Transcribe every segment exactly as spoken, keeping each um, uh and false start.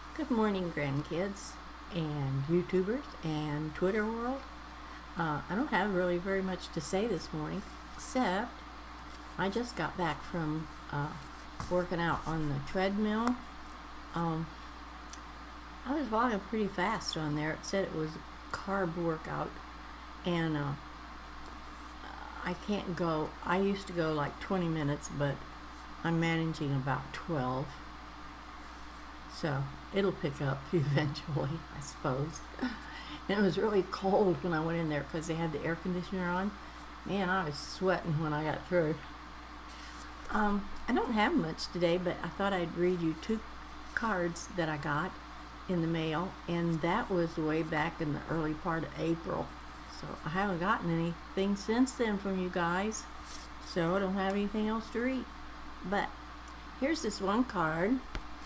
Good morning, grandkids and YouTubers and Twitter world. Uh, I don't have really very much to say this morning, except I just got back from uh, working out on the treadmill. Um, I was walking pretty fast on there. It said it was a carb workout, and uh, I can't go. I used to go like twenty minutes, but I'm managing about twelve. So it'll pick up eventually, I suppose. And it was really cold when I went in there because they had the air conditioner on. Man, I was sweating when I got through. Um, I don't have much today, but I thought I'd read you two cards that I got in the mail, and that was way back in the early part of April. So I haven't gotten anything since then from you guys, so I don't have anything else to read. But here's this one card.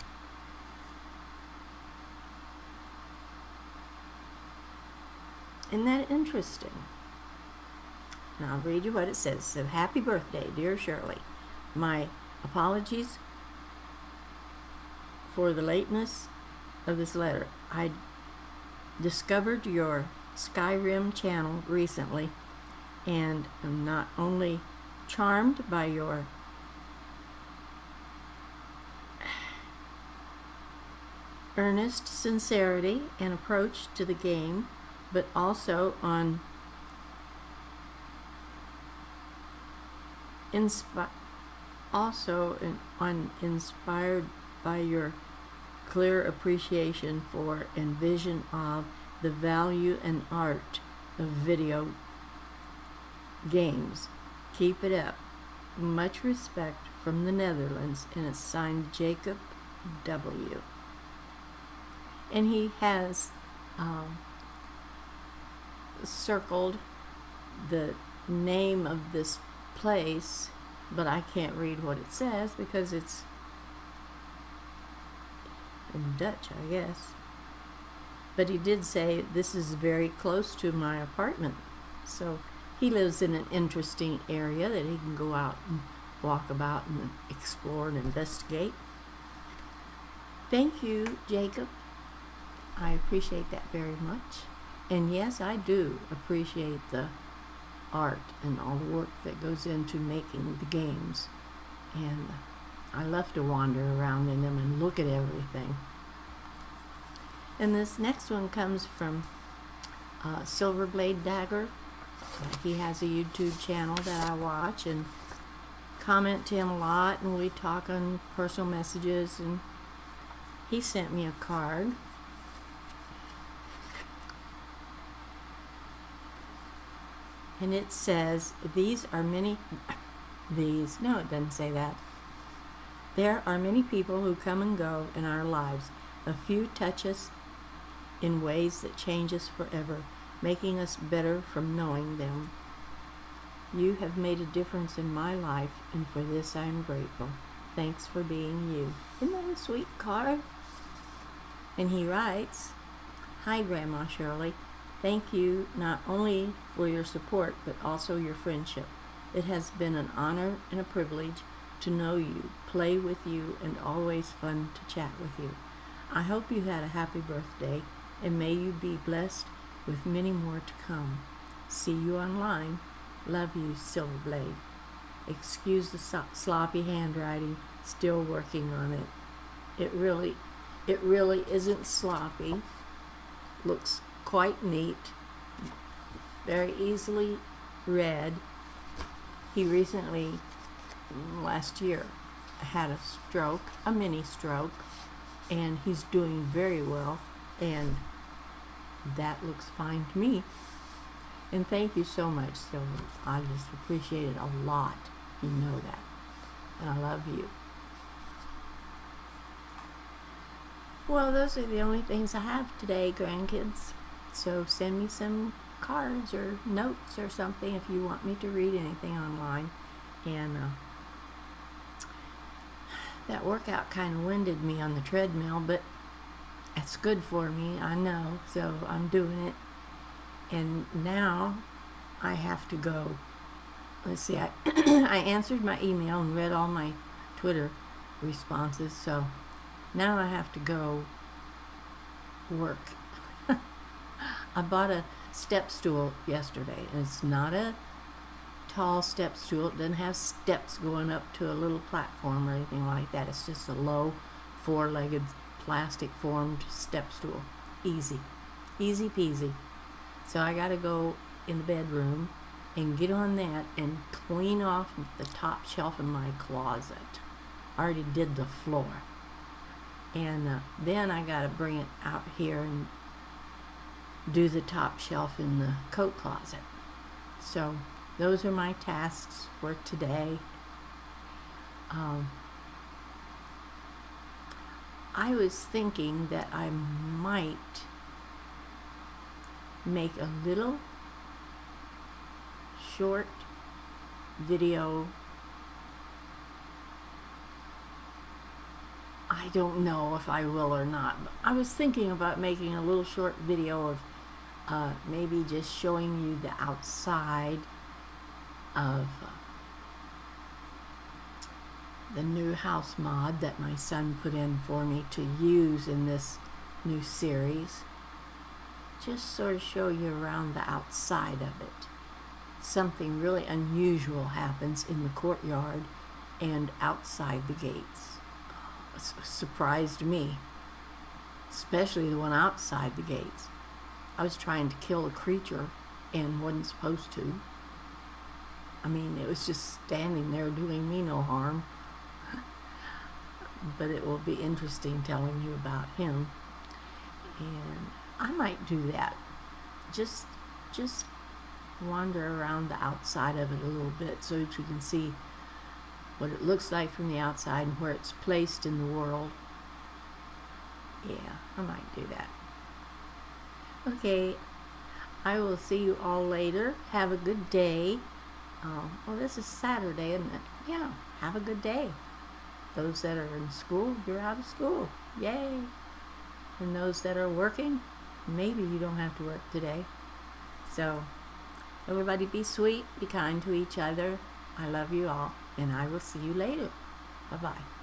Isn't that interesting? And I'll read you what it says. So, happy birthday, dear Shirley. My apologies for the lateness of this letter. I discovered your Skyrim channel recently, and I'm not only charmed by your earnest sincerity and approach to the game, but also on inspi- also in, on inspired by your clear appreciation for and vision of the value and art of video games. Keep it up. Much respect from the Netherlands, and it's signed Jacob W. And he has um, circled the name of this place, but I can't read what it says because it's in Dutch, I guess. But he did say this is very close to my apartment. So he lives in an interesting area that he can go out and walk about and explore and investigate. Thank you, Jacob. I appreciate that very much. And yes, I do appreciate the art and all the work that goes into making the games. And I love to wander around in them and look at everything. And this next one comes from uh, Silverblade Dagger. Uh, he has a YouTube channel that I watch and comment to him a lot, and we talk on personal messages, and he sent me a card. And it says, these are many, these, no, it doesn't say that. There are many people who come and go in our lives. A few touch us in ways that change us forever, making us better from knowing them. You have made a difference in my life, and for this I am grateful. Thanks for being you. Isn't that a sweet card? And he writes, Hi, Grandma Shirley. Thank you not only for your support, but also your friendship. It has been an honor and a privilege to know you, play with you, and always fun to chat with you. I hope you had a happy birthday, and may you be blessed with many more to come. See you online. Love you, Silverblade. Excuse the so- sloppy handwriting, still working on it. It really, it really isn't sloppy. Looks quite neat, very easily read. He recently, last year, had a stroke, a mini stroke, and he's doing very well, and that looks fine to me. And thank you so much, Silver. I just appreciate it a lot. You know that. And I love you. Well, those are the only things I have today, grandkids. So send me some cards or notes or something if you want me to read anything online. And uh, that workout kind of winded me on the treadmill, but it's good for me, I know, so I'm doing it. And now I have to go. Let's see, I, I answered my email and read all my Twitter responses, so now I have to go work. I bought a step stool yesterday, and it's not a tall step stool. It doesn't have steps going up to a little platform or anything like that. It's just a low, four-legged, plastic-formed step stool. Easy. Easy peasy. So I got to go in the bedroom and get on that and clean off the top shelf in my closet. I already did the floor. And uh, then I got to bring it out here and do the top shelf in the coat closet. So those are my tasks for today. Um, I was thinking that I might make a little short video. I don't know if I will or not, but I was thinking about making a little short video of uh, maybe just showing you the outside of uh, the new house mod that my son put in for me to use in this new series. Just sort of show you around the outside of it. Something really unusual happens in the courtyard and outside the gates. Uh, surprised me, especially the one outside the gates. I was trying to kill a creature and wasn't supposed to. I mean, it was just standing there doing me no harm. But it will be interesting telling you about him. And I might do that. Just, just wander around the outside of it a little bit so that you can see what it looks like from the outside and where it's placed in the world. Yeah, I might do that. Okay, I will see you all later. Have a good day. Um, well, this is Saturday, isn't it? Yeah, have a good day. Those that are in school, you're out of school. Yay. And those that are working, maybe you don't have to work today. So, everybody be sweet, be kind to each other. I love you all, and I will see you later. Bye-bye.